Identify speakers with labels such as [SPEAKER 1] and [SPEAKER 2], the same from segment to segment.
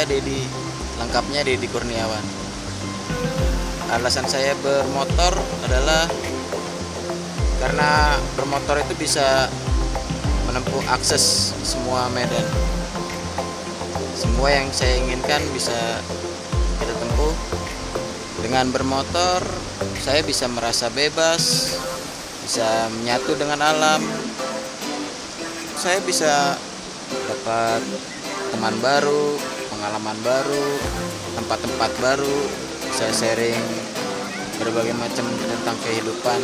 [SPEAKER 1] saya Dedi, lengkapnya Dedi Kurniawan. Alasan saya bermotor adalah karena bermotor itu bisa menempuh akses semua medan. Semua yang saya inginkan bisa kita tempuh. Dengan bermotor, saya bisa merasa bebas, bisa menyatu dengan alam. Saya bisa dapat teman baru, pengalaman baru, tempat-tempat baru, saya sharing berbagai macam tentang kehidupan.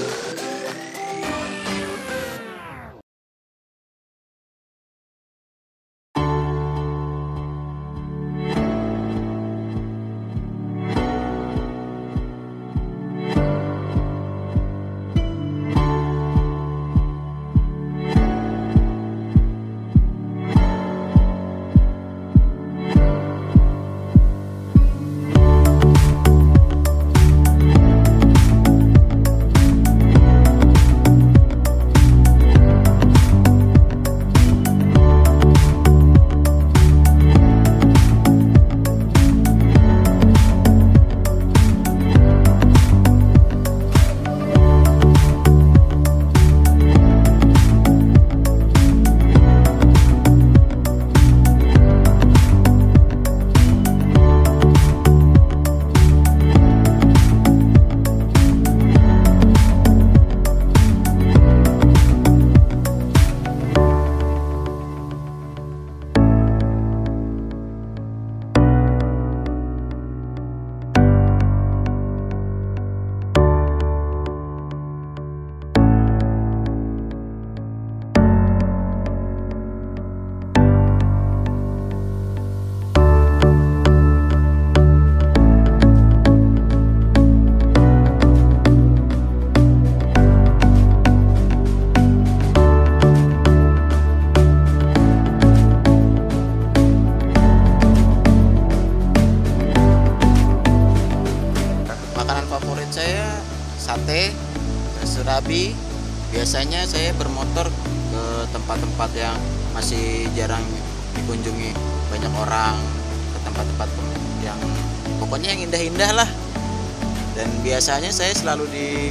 [SPEAKER 1] Makanan favorit saya sate, surabi. Biasanya saya bermotor ke tempat-tempat yang masih jarang dikunjungi banyak orang, ke tempat-tempat yang pokoknya yang indah-indah lah. Dan biasanya saya selalu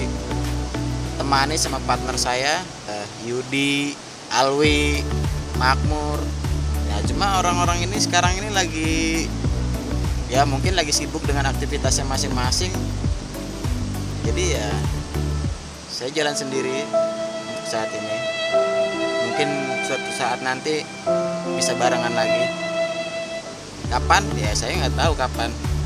[SPEAKER 1] ditemani sama partner saya, Yudi, Alwi, Makmur. Ya cuma orang-orang ini sekarang ini lagi ya mungkin lagi sibuk dengan aktivitasnya masing-masing. Jadi ya saya jalan sendiri untuk saat ini. Mungkin suatu saat nanti bisa barengan lagi. Kapan? Ya saya nggak tahu kapan.